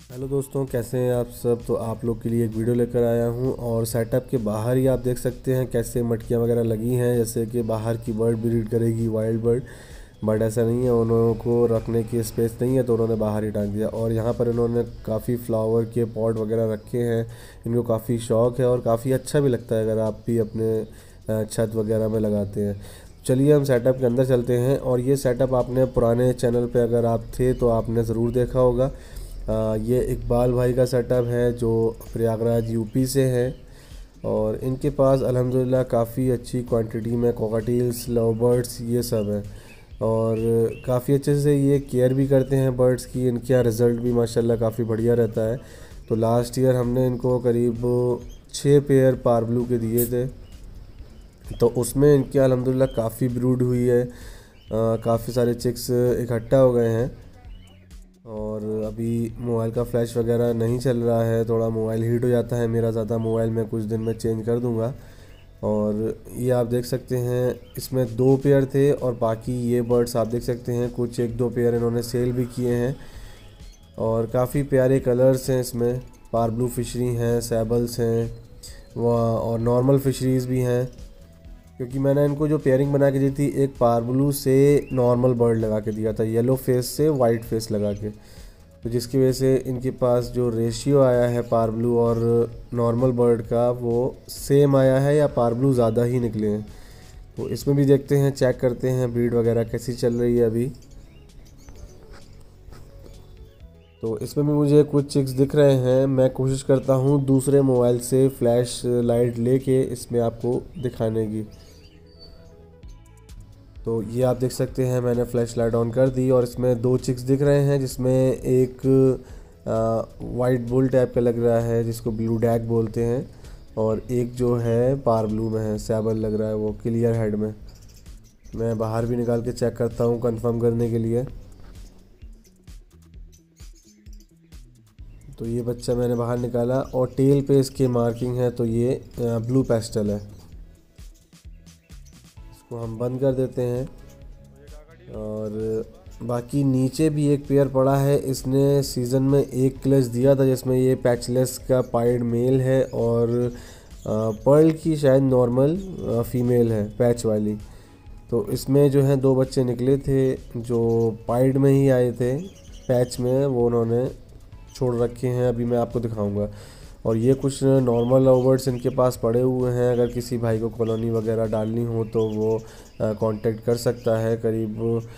Hello दोस्तों, कैसे हैं आप सब। तो आप लोग के लिए एक वीडियो लेकर आया हूं और सेटअप के बाहर ही आप देख सकते हैं कैसे मटकियां वगैरह लगी हैं। जैसे कि बाहर की बर्ड ब्रीड करेगी, वाइल्ड बर्ड, बट ऐसा नहीं है, उन्हों को रखने की स्पेस नहीं है तो उन्होंने बाहर ही टांग दिया। और यहाँ पर इन्होंने काफ़ी फ्लावर के पॉट वगैरह रखे हैं। इनको काफ़ी शौक़ है और काफ़ी अच्छा भी लगता है अगर आप भी अपने छत वगैरह में लगाते हैं। चलिए हम सेटअप के अंदर चलते हैं। और ये सेटअप आपने पुराने चैनल पे अगर आप थे तो आपने ज़रूर देखा होगा। ये इकबाल भाई का सेटअप है जो प्रयागराज यूपी से है। और इनके पास अल्हम्दुलिल्लाह काफ़ी अच्छी क्वांटिटी में कॉकटेल्स, लव बर्ड्स ये सब हैं। और काफ़ी अच्छे से ये केयर भी करते हैं बर्ड्स की। इनके यहाँ रिज़ल्ट भी माशाल्लाह काफ़ी बढ़िया रहता है। तो लास्ट ईयर हमने इनको करीब 6 पेयर पारब्लू के दिए थे, तो उसमें इनके अल्हम्दुलिल्लाह काफ़ी ब्रूड हुई है। काफ़ी सारे चिक्स इकट्ठा हो गए हैं। और अभी मोबाइल का फ्लैश वगैरह नहीं चल रहा है, थोड़ा मोबाइल हीट हो जाता है मेरा ज़्यादा। मोबाइल में कुछ दिन में चेंज कर दूंगा। और ये आप देख सकते हैं इसमें 2 पेयर थे और बाकी ये बर्ड्स आप देख सकते हैं कुछ 1-2 पेयर इन्होंने सेल भी किए हैं। और काफ़ी प्यारे कलर्स हैं इसमें। पारब्लू फिशरी हैं, सैबल्स हैं, वह और नॉर्मल फिशरीज़ भी हैं। क्योंकि मैंने इनको जो पेयरिंग बना के दी थी, एक पारब्लू से नॉर्मल बर्ड लगा के दिया था, येलो फेस से वाइट फेस लगा के। तो जिसकी वजह से इनके पास जो रेशियो आया है पारब्लू और नॉर्मल बर्ड का वो सेम आया है या पारब्लू ज़्यादा ही निकले हैं। तो इसमें भी देखते हैं, चेक करते हैं ब्रीड वगैरह कैसी चल रही है अभी। तो इसमें भी मुझे कुछ चिक्स दिख रहे हैं। मैं कोशिश करता हूँ दूसरे मोबाइल से फ्लैश लाइट लेके इसमें आपको दिखाने की। तो ये आप देख सकते हैं मैंने फ्लैश लाइट ऑन कर दी और इसमें 2 चिक्स दिख रहे हैं, जिसमें एक वाइट बुल टाइप का लग रहा है जिसको ब्लू डैग बोलते हैं, और एक जो है पार ब्लू में है, सैबल लग रहा है वो क्लियर हेड में। मैं बाहर भी निकाल के चेक करता हूँ कंफर्म करने के लिए। तो ये बच्चा मैंने बाहर निकाला और टेल पे इसके मार्किंग है, तो ये ब्लू पेस्टल है। इसको हम बंद कर देते हैं। और बाकी नीचे भी एक पेयर पड़ा है। इसने सीज़न में एक क्लच दिया था जिसमें ये पैचलेस का पाइड मेल है और पर्ल की शायद नॉर्मल फीमेल है, पैच वाली। तो इसमें जो है 2 बच्चे निकले थे जो पाइड में ही आए थे, पैच में वो उन्होंने छोड़ रखे हैं, अभी मैं आपको दिखाऊंगा। और ये कुछ नॉर्मल लवबर्ड्स इनके पास पड़े हुए हैं। अगर किसी भाई को कॉलोनी वगैरह डालनी हो तो वो कांटेक्ट कर सकता है। करीब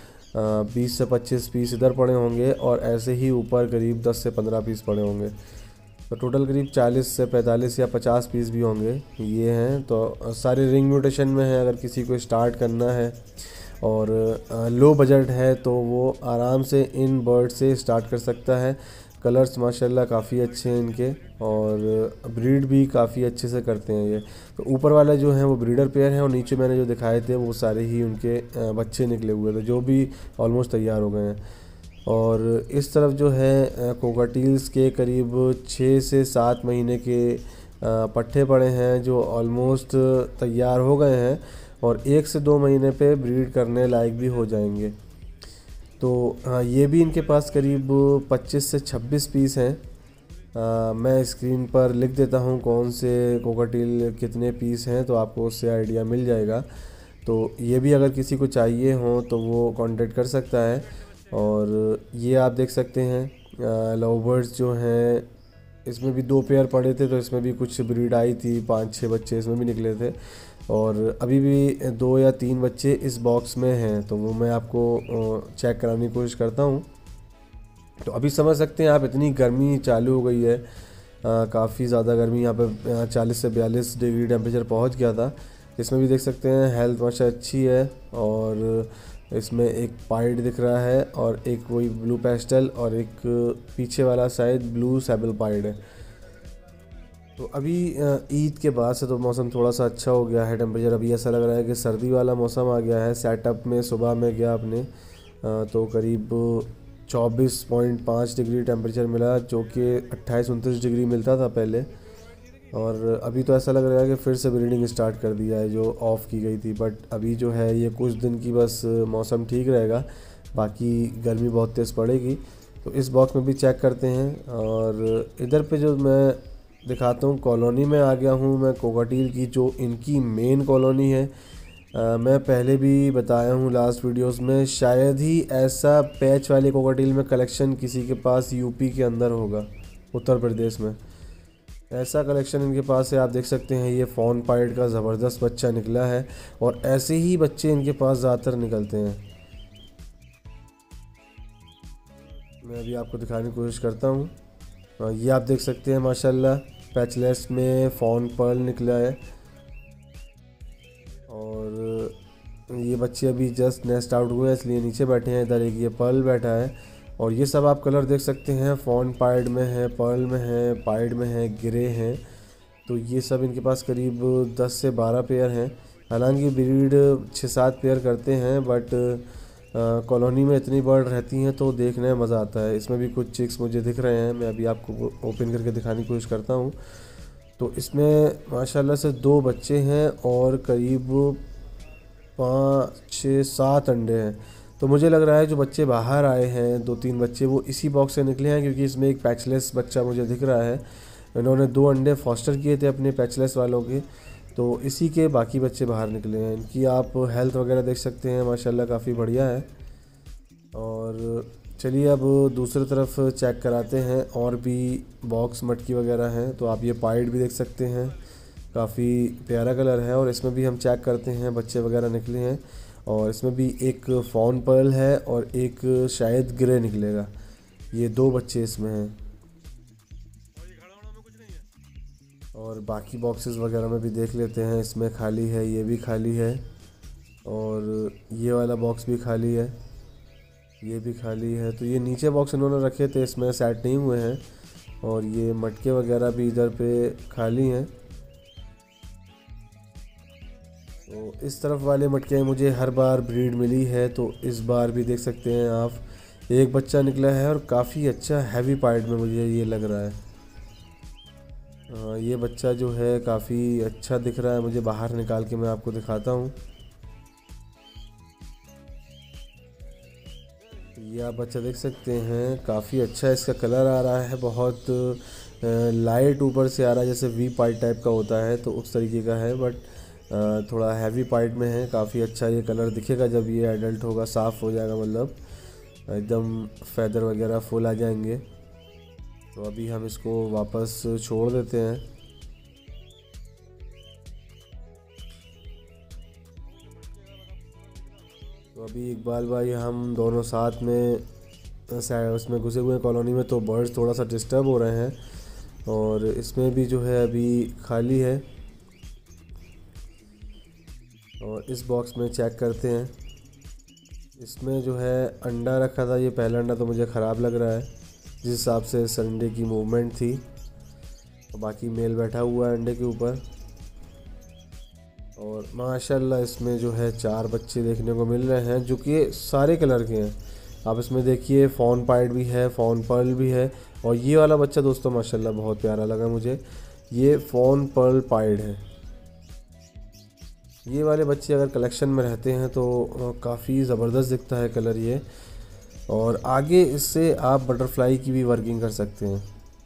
20 से 25 पीस इधर पड़े होंगे और ऐसे ही ऊपर करीब 10 से 15 पीस पड़े होंगे। तो टोटल करीब 40 से 45 या 50 पीस भी होंगे ये हैं। तो सारे रिंग म्यूटेशन में है। अगर किसी को स्टार्ट करना है और लो बजट है तो वो आराम से इन बर्ड से स्टार्ट कर सकता है। कलर्स माशाल्लाह काफ़ी अच्छे हैं इनके और ब्रीड भी काफ़ी अच्छे से करते हैं ये। तो ऊपर वाला जो है वो ब्रीडर पेयर है और नीचे मैंने जो दिखाए थे वो सारे ही उनके बच्चे निकले हुए थे जो भी ऑलमोस्ट तैयार हो गए हैं। और इस तरफ जो है कोकाटील्स के करीब 6 से 7 महीने के पट्ठे पड़े हैं जो ऑलमोस्ट तैयार हो गए हैं और 1 से 2 महीने पे ब्रीड करने लायक भी हो जाएंगे। तो ये भी इनके पास करीब 25 से 26 पीस हैं। मैं स्क्रीन पर लिख देता हूँ कौन से कोकाटील कितने पीस हैं, तो आपको उससे आइडिया मिल जाएगा। तो ये भी अगर किसी को चाहिए हो तो वो कांटेक्ट कर सकता है। और ये आप देख सकते हैं लव बर्ड्स जो हैं, इसमें भी 2 पेयर पड़े थे तो इसमें भी कुछ ब्रीड आई थी, 5-6 बच्चे इसमें भी निकले थे। और अभी भी 2 या 3 बच्चे इस बॉक्स में हैं, तो वो मैं आपको चेक कराने की कोशिश करता हूँ। तो अभी समझ सकते हैं आप, इतनी गर्मी चालू हो गई है, काफ़ी ज़्यादा गर्मी यहाँ पे 40 से 42 डिग्री टेम्परेचर पहुँच गया था। इसमें भी देख सकते हैं हेल्थ माशा अच्छी है। और इसमें एक पाइड दिख रहा है और एक वही ब्लू पेस्टल और एक पीछे वाला शायद ब्लू सैबल पाइड है। तो अभी ईद के बाद से तो मौसम थोड़ा सा अच्छा हो गया है। टेम्परेचर अभी ऐसा लग रहा है कि सर्दी वाला मौसम आ गया है। सेटअप में सुबह में गया अपने तो करीब 24.5 डिग्री टेम्परेचर मिला, जो कि 28-29 डिग्री मिलता था पहले। और अभी तो ऐसा लग रहा है कि फिर से ब्रीडिंग स्टार्ट कर दिया है जो ऑफ़ की गई थी। बट अभी जो है ये कुछ दिन की बस मौसम ठीक रहेगा, बाकी गर्मी बहुत तेज़ पड़ेगी। तो इस बॉक्स में भी चेक करते हैं। और इधर पे जो मैं दिखाता हूँ, कॉलोनी में आ गया हूँ मैं कोकाटील की, जो इनकी मेन कॉलोनी है। मैं पहले भी बताया हूँ लास्ट वीडियोस में, शायद ही ऐसा पैच वाले कोकाटील में कलेक्शन किसी के पास यूपी के अंदर होगा, उत्तर प्रदेश में ऐसा कलेक्शन इनके पास है। आप देख सकते हैं ये फॉन पाइड का ज़बरदस्त बच्चा निकला है, और ऐसे ही बच्चे इनके पास ज़्यादातर निकलते हैं। मैं अभी आपको दिखाने की कोशिश करता हूँ। ये आप देख सकते हैं माशाल्लाह पैचलेस में फॉन पर्ल निकला है, और ये बच्चे अभी जस्ट नेस्ट आउट हुए हैं इसलिए नीचे बैठे हैं। इधर एक ये पर्ल बैठा है, और ये सब आप कलर देख सकते हैं, फॉन पाइड में है, पर्ल में है, पाइड में है, ग्रे हैं। तो ये सब इनके पास करीब 10 से 12 पेयर हैं। हालांकि ब्रीड 6-7 पेयर करते हैं, बट कॉलोनी में इतनी बर्ड रहती हैं तो देखने में मज़ा आता है। इसमें भी कुछ चिक्स मुझे दिख रहे हैं, मैं अभी आपको ओपन करके दिखाने की कोशिश करता हूँ। तो इसमें माशाल्लाह से 2 बच्चे हैं और करीब 5, 6, 7 अंडे हैं। तो मुझे लग रहा है जो बच्चे बाहर आए हैं 2-3 बच्चे, वो इसी बॉक्स से निकले हैं, क्योंकि इसमें एक पैचलेस बच्चा मुझे दिख रहा है। इन्होंने 2 अंडे फॉस्टर किए थे अपने पैचलेस वालों के, तो इसी के बाकी बच्चे बाहर निकले हैं। इनकी आप हेल्थ वगैरह देख सकते हैं, माशाल्लाह काफ़ी बढ़िया है। और चलिए अब दूसरी तरफ चेक कराते हैं, और भी बॉक्स मटकी वगैरह हैं। तो आप ये पाइड भी देख सकते हैं, काफ़ी प्यारा कलर है, और इसमें भी हम चेक करते हैं, बच्चे वगैरह निकले हैं। और इसमें भी एक फॉन पर्ल है और एक शायद ग्रे निकलेगा। ये 2 बच्चे इसमें हैं, और बाकी बॉक्सेस वगैरह में भी देख लेते हैं। इसमें खाली है, ये भी खाली है, और ये वाला बॉक्स भी खाली है, ये भी खाली है। तो ये नीचे बॉक्स इन्होंने रखे थे, इसमें सेट नहीं हुए हैं, और ये मटके वगैरह भी इधर पे खाली हैं। तो इस तरफ वाले मटके मुझे हर बार ब्रीड मिली है, तो इस बार भी देख सकते हैं आप, एक बच्चा निकला है, और काफ़ी अच्छा हैवी पाइड में मुझे ये लग रहा है। ये बच्चा जो है काफ़ी अच्छा दिख रहा है मुझे। बाहर निकाल के मैं आपको दिखाता हूँ। ये आप बच्चा देख सकते हैं, काफ़ी अच्छा इसका कलर आ रहा है, बहुत लाइट ऊपर से आ रहा है, जैसे वी पाइड टाइप का होता है तो उस तरीके का है, बट थोड़ा हैवी पाइड में है। काफ़ी अच्छा ये कलर दिखेगा जब ये एडल्ट होगा, साफ़ हो जाएगा, मतलब एकदम फैदर वगैरह फुल आ जाएंगे। तो अभी हम इसको वापस छोड़ देते हैं। तो अभी इकबाल भाई हम दोनों साथ में उसमें घुसे हुए हैं कॉलोनी में, तो बर्ड्स थोड़ा सा डिस्टर्ब हो रहे हैं, और इसमें भी जो है अभी खाली है। और इस बॉक्स में चेक करते हैं, इसमें जो है अंडा रखा था, ये पहला अंडा तो मुझे ख़राब लग रहा है जिस हिसाब से संडे की मूवमेंट थी। और बाकी मेल बैठा हुआ है अंडे के ऊपर, और माशाल्लाह इसमें जो है 4 बच्चे देखने को मिल रहे हैं, जो कि सारे कलर के हैं। आप इसमें देखिए फॉन पाइड भी है, फॉन पर्ल भी है, और ये वाला बच्चा दोस्तों माशाल्लाह बहुत प्यारा लगा मुझे, ये फॉन पर्ल पाइड है। ये वाले बच्चे अगर कलेक्शन में रहते हैं तो काफ़ी ज़बरदस्त दिखता है कलर ये, और आगे इससे आप बटरफ्लाई की भी वर्किंग कर सकते हैं।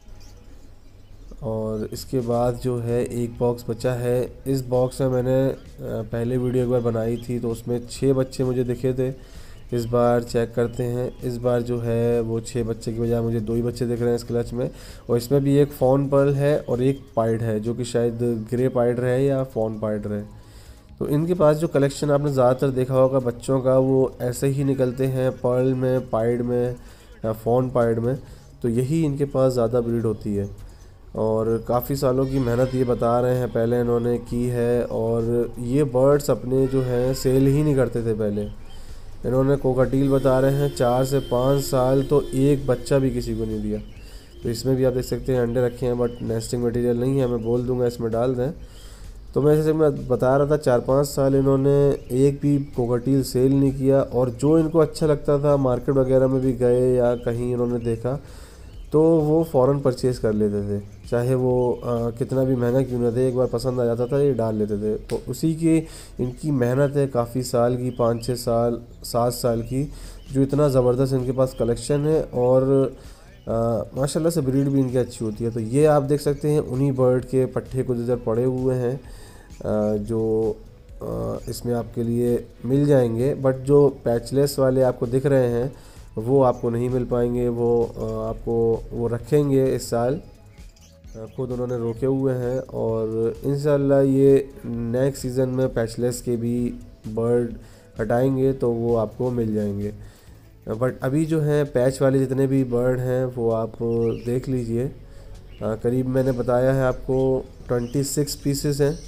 और इसके बाद जो है एक बॉक्स बचा है। इस बॉक्स में मैंने पहले वीडियो एक बार बनाई थी, तो उसमें 6 बच्चे मुझे दिखे थे। इस बार चेक करते हैं, इस बार जो है वो 6 बच्चे की बजाय मुझे 2 ही बच्चे दिख रहे हैं इस क्लच में। और इसमें भी एक फॉन पर्ल है और एक पाइड है, जो कि शायद ग्रे पाइड रहे या फॉन पाइड रहे। तो इनके पास जो कलेक्शन आपने ज़्यादातर देखा होगा बच्चों का, वो ऐसे ही निकलते हैं, पर्ल में, पाइड में या फॉन पाइड में। तो यही इनके पास ज़्यादा ब्रीड होती है, और काफ़ी सालों की मेहनत ये बता रहे हैं पहले इन्होंने की है। और ये बर्ड्स अपने जो हैं सेल ही नहीं करते थे पहले। इन्होंने कोकाटील बता रहे हैं 4 से 5 साल तो एक बच्चा भी किसी को नहीं दिया। तो इसमें भी आप देख सकते हैं अंडे रखे हैं, बट नेस्टिंग मटेरियल नहीं है, मैं बोल दूंगा इसमें डाल दें। तो मैं जैसे मैं बता रहा था 4-5 साल इन्होंने एक भी कोकाटील सेल नहीं किया, और जो इनको अच्छा लगता था मार्केट वगैरह में भी गए या कहीं इन्होंने देखा तो वो फ़ौरन परचेज़ कर लेते थे, चाहे वो कितना भी महंगा क्यों ना थे, एक बार पसंद आ जाता था ये डाल लेते थे। तो उसी की इनकी मेहनत है काफ़ी साल की, 5-6 साल 7 साल की, जो इतना ज़बरदस्त इनके पास कलेक्शन है और माशाल्लाह से ब्रीड भी इनकी अच्छी होती है। तो ये आप देख सकते हैं उन्हीं बर्ड के पट्टे कुछ इधर पड़े हुए हैं जो इसमें आपके लिए मिल जाएंगे, बट जो पैचलेस वाले आपको दिख रहे हैं वो आपको नहीं मिल पाएंगे। वो आपको वो रखेंगे इस साल, खुद उन्होंने रोके हुए हैं और इंशाल्लाह ये नेक्स्ट सीज़न में पैचलेस के भी बर्ड हटाएंगे तो वो आपको मिल जाएंगे। बट अभी जो है पैच वाले जितने भी बर्ड हैं वो आप देख लीजिए। करीब मैंने बताया है आपको 26 पीसेस हैं।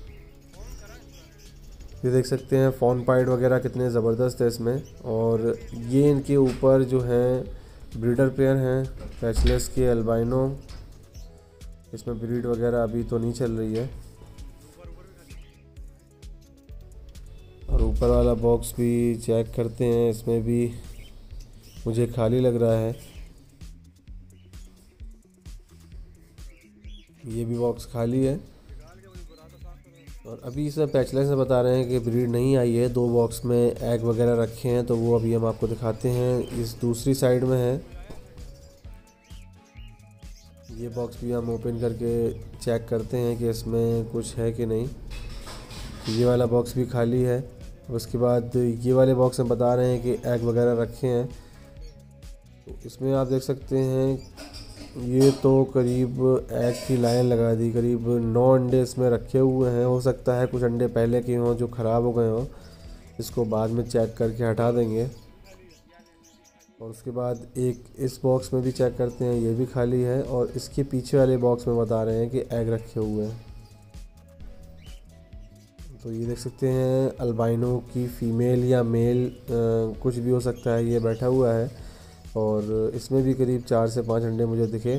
ये देख सकते हैं फॉन पाइड वगैरह कितने ज़बरदस्त है इसमें। और ये इनके ऊपर जो हैं ब्रीडर पेयर हैं पैचलेस के अल्बाइनो। इसमें ब्रीड वगैरह अभी तो नहीं चल रही है। और ऊपर वाला बॉक्स भी चेक करते हैं, इसमें भी मुझे खाली लग रहा है। ये भी बॉक्स खाली है। और अभी इसमें पैचलेस से बता रहे हैं कि ब्रीड नहीं आई है। 2 बॉक्स में एग वगैरह रखे हैं तो वो अभी हम आपको दिखाते हैं। इस दूसरी साइड में है, ये बॉक्स भी हम ओपन करके चेक करते हैं कि इसमें कुछ है कि नहीं। ये वाला बॉक्स भी खाली है। उसके बाद ये वाले बॉक्स में बता रहे हैं कि एग वगैरह रखे हैं। तो इसमें आप देख सकते हैं ये तो करीब एग की लाइन लगा दी, करीब 9 अंडे इसमें रखे हुए हैं। हो सकता है कुछ अंडे पहले के हों जो ख़राब हो गए हों, इसको बाद में चेक करके हटा देंगे। और उसके बाद एक इस बॉक्स में भी चेक करते हैं, ये भी खाली है। और इसके पीछे वाले बॉक्स में बता रहे हैं कि एग रखे हुए हैं। तो ये देख सकते हैं अल्बाइनो की फ़ीमेल या मेल कुछ भी हो सकता है, ये बैठा हुआ है। और इसमें भी करीब 4 से 5 अंडे मुझे दिखे।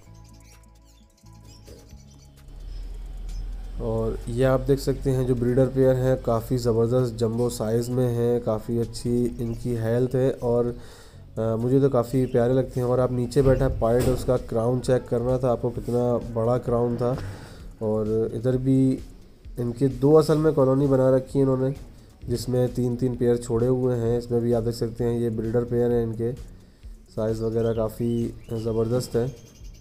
और ये आप देख सकते हैं जो ब्रीडर पेयर हैं काफ़ी ज़बरदस्त जंबो साइज़ में हैं, काफ़ी अच्छी इनकी हेल्थ है और मुझे तो काफ़ी प्यारे लगते हैं। और आप नीचे बैठा पाइड उसका क्राउन चेक करना था आपको, कितना बड़ा क्राउन था। और इधर भी इनके 2 असल में कॉलोनी बना रखी है इन्होंने, जिसमें 3-3 पेयर छोड़े हुए हैं। इसमें भी आप देख सकते हैं ये ब्रीडर पेयर हैं, इनके साइज़ वगैरह काफ़ी ज़बरदस्त है।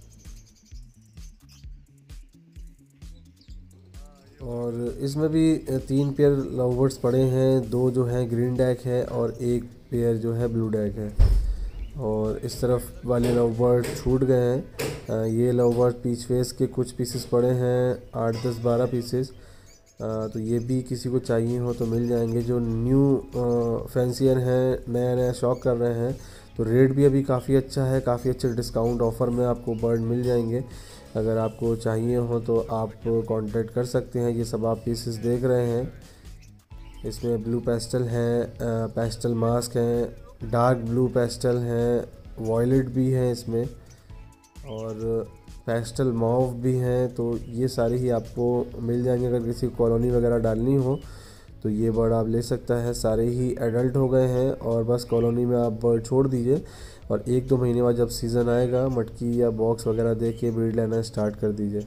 और इसमें भी 3 पेयर लव बर्ड्स पड़े हैं, 2 जो हैं ग्रीन डैक है और 1 पेयर जो है ब्लू डैक है। और इस तरफ वाले लव बर्ड छूट गए हैं। ये लव बर्ड पीच फेस के कुछ पीसेस पड़े हैं, 8, 10, 12 पीसेस। तो ये भी किसी को चाहिए हो तो मिल जाएंगे। जो न्यू फैंसियर हैं, नया नया शौक कर रहे हैं, तो रेट भी अभी काफ़ी अच्छा है, काफ़ी अच्छे डिस्काउंट ऑफ़र में आपको बर्ड मिल जाएंगे। अगर आपको चाहिए हो तो आप कांटेक्ट कर सकते हैं। ये सब आप पीसेस देख रहे हैं, इसमें ब्लू पेस्टल हैं, पेस्टल मास्क हैं, डार्क ब्लू पेस्टल हैं, वॉयलेट भी हैं इसमें और पेस्टल मॉव भी हैं। तो ये सारी ही आपको मिल जाएंगे। अगर किसी कॉलोनी वगैरह डालनी हो तो ये बर्ड आप ले सकता है। सारे ही एडल्ट हो गए हैं और बस कॉलोनी में आप बर्ड छोड़ दीजिए और 1-2 महीने बाद जब सीज़न आएगा मटकी या बॉक्स वगैरह दे के ब्रीड लेना स्टार्ट कर दीजिए।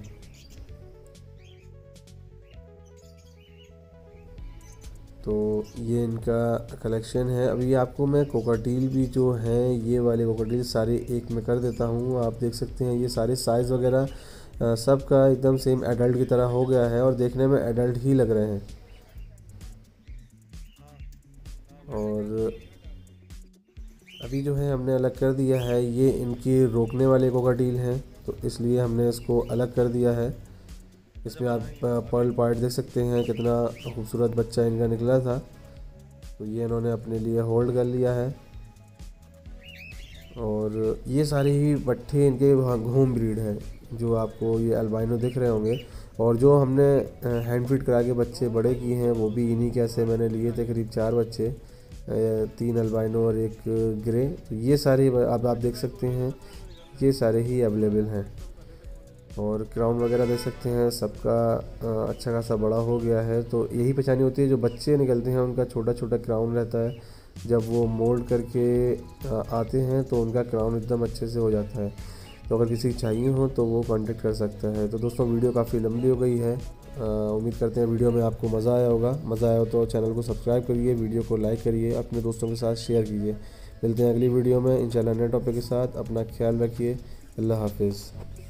तो ये इनका कलेक्शन है। अभी आपको मैं कोकाटील भी जो हैं, ये वाले कोकाटील सारे एक में कर देता हूँ। आप देख सकते हैं ये सारे साइज़ वगैरह सबका एकदम सेम एडल्ट की तरह हो गया है और देखने में एडल्ट ही लग रहे हैं। और अभी जो है हमने अलग कर दिया है, ये इनकी रोकने वाले कोकाटील हैं तो इसलिए हमने इसको अलग कर दिया है। इसमें आप पर्ल पार्ट देख सकते हैं, कितना खूबसूरत बच्चा इनका निकला था। तो ये इन्होंने अपने लिए होल्ड कर लिया है। और ये सारे ही पट्टे इनके होम ब्रीड हैं जो आपको ये अल्बाइनो दिख रहे होंगे। और जो हमने हैंड फीड करा के बच्चे बड़े किए हैं वो भी इन्हीं कैसे मैंने लिए थे, करीब 4 बच्चे, 3 अल्बाइनो और 1 ग्रे। तो ये सारे अब आप देख सकते हैं, ये सारे ही अवेलेबल हैं। और क्राउन वगैरह देख सकते हैं, सबका अच्छा खासा बड़ा हो गया है। तो यही पहचानी होती है, जो बच्चे निकलते हैं उनका छोटा छोटा क्राउन रहता है, जब वो मोल्ड करके आते हैं तो उनका क्राउन एकदम अच्छे से हो जाता है। तो अगर किसी की चाहिए हो तो वो कांटेक्ट कर सकता है। तो दोस्तों वीडियो काफ़ी लंबी हो गई है, उम्मीद करते हैं वीडियो में आपको मज़ा आया होगा। मज़ा आया हो तो चैनल को सब्सक्राइब करिए, वीडियो को लाइक करिए, अपने दोस्तों के साथ शेयर कीजिए। मिलते हैं अगली वीडियो में इंशाल्लाह नए टॉपिक के साथ। अपना ख्याल रखिए। अल्लाह हाफिज़।